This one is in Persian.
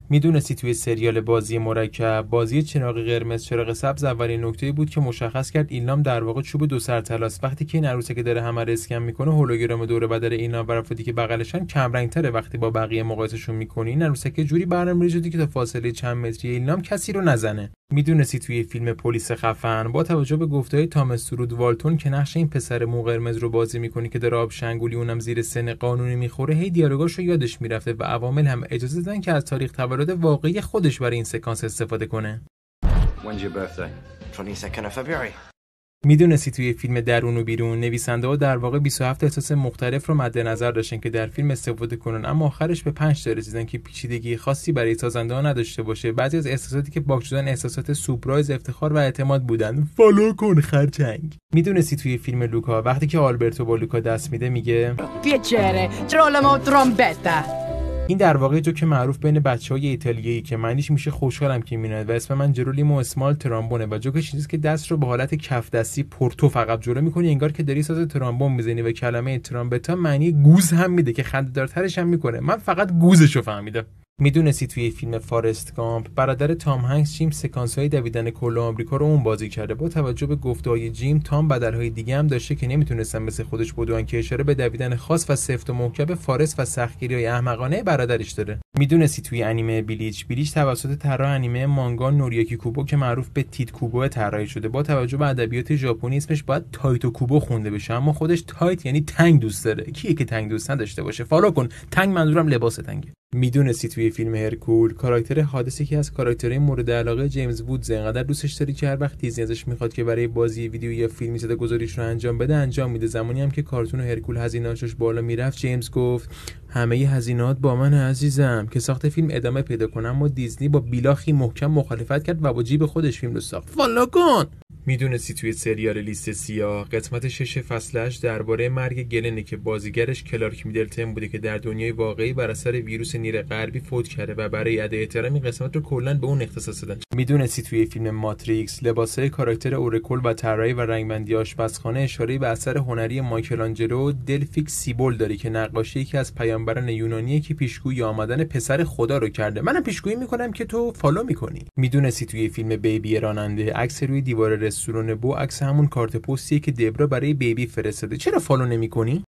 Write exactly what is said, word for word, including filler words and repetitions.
میدونستی توی سریال بازی مرکب بازی چراغ قرمز چراغ سبز اولین نکته بود که مشخص کرد ایلام در واقع چوب دو سر طلاست. وقتی که این عروسه که داره همه رو اسکن میکنه هولوگرام دور بدن ایلام و افرادی که بغلشن کم رنگ تره، وقتی با بقیه مقایسهشون میکنی این عروسه که جوری برنامه‌ریزی شده که تا فاصله چند متری ایلام کسی رو نزنه. میدونستی توی فیلم پلیس خفن با توجه به گفته‌های تامس سرود والتون که نقش این پسر مو قرمز رو بازی میکنه که داره آب شنگولی اونم زیر سن قانونی میخوره، هی دیالوگاشو یادش میرفته و عوامل هم اجازه دادن که از تاریخ تولد واقعی خودش برای این سکانس استفاده کنه. When's your birthday? twenty-second of February. میدونستی توی فیلم درون و بیرون نویسنده‌ها در واقع بیست و هفت احساس مختلف رو مد نظر داشتن که در فیلم استفاده کنن، اما آخرش به پنج تا رسیدن که پیچیدگی خاصی برای سازنده‌ها نداشته باشه. بعضی از احساساتی که باک شدن احساسات سورپرایز، افتخار و اعتماد بودن. فالو کن خرچنگ. میدونستی توی فیلم لوکا وقتی که آلبرتو با لوکا دست میده میگه پیچره ترولمو ترومبتا. این در واقع جوک معروف بین بچه‌های ایتالیایی که معنیش میشه خوشحالم که میاد و اسم من جرولیمو اسمال ترامبونه و جوکش چیزی که دست رو به حالت کف دستی پورتو فقط جلو می‌کنی انگار که داری ساز ترامبون میزنی و کلمه ترامبتا معنی گوز هم میده که خنده‌دارترش هم میکنه. من فقط گوزشو فهمیدم. میدونستی توی فیلم فارست گامپ برادر تام هنگس جیم سکانس‌های دویدن کل آمریکا رو اون بازی کرده؟ با توجه به گفته‌های جیم تام بدل‌های دیگه هم داشته که نمیتونستن مثل خودش بدوان، که اشاره به دویدن خاص و سفت و محکم فارست و سختگیری‌های احمقانه برادرش داره. میدونستی توی انیمه بلیچ بلیچ توسط طراح انیمه مانگا نوریاکی کوبو که معروف به تیت کوبو طراحی شده؟ با توجه به ادبیات ژاپنی اسمش باید تایتو کوبو خونده بشه، اما خودش تایت یعنی تنگ دوست داره. کیه که تنگ دوست نداشته باشه؟ فالو کن. تنگ منظورم لباس تنگه. میدونستی توی فیلم هرکول کاراکتر حادثی که از کاراکترهای مورد علاقه جیمز وودز انقدر دوستش داره که هر وقت دیزنی ازش میخواد که برای بازی ویدیو یا فیلمی صدا گذاریش رو انجام بده انجام میده. زمانی هم که کارتون هرکول هزینه‌اش بالا میرفت جیمز گفت همه هزینه‌ات با من عزیزم، که ساخت فیلم ادامه پیدا کنه، اما دیزنی با بیلاخی محکم مخالفت کرد و با جیب خودش فیلم رو ساخت. فالو کن. میدونستی توی سریال لیست سیاه قسمت شش فصلش درباره مرگ گلنه که بازیگرش کلارک میدلتن بوده که در دنیای واقعی بر اثر ویروس نیر غربی فوت کرده و برای ادای احترام این قسمت رو کلاً به اون اختصاص دادن. میدونستی توی فیلم ماتریکس لباسای کاراکتر اورکول و طراحی و رنگبندی آشپزخانه اشاره به اثر هنری مایکلانجلو دلفیک سیبول داره که نقاشی یکی از پیامبران یونانیه که پیشگویی آمدن پسر خدا رو کرده. منم پیشگویی میکنم که تو فالو میکنی. میدونستی توی فیلم بیبی راننده عکس روی دیوار رستوران بو عکس همون کارت پستیه که دبرا برای بیبی فرستاده؟ چرا فالو نمی‌کنی؟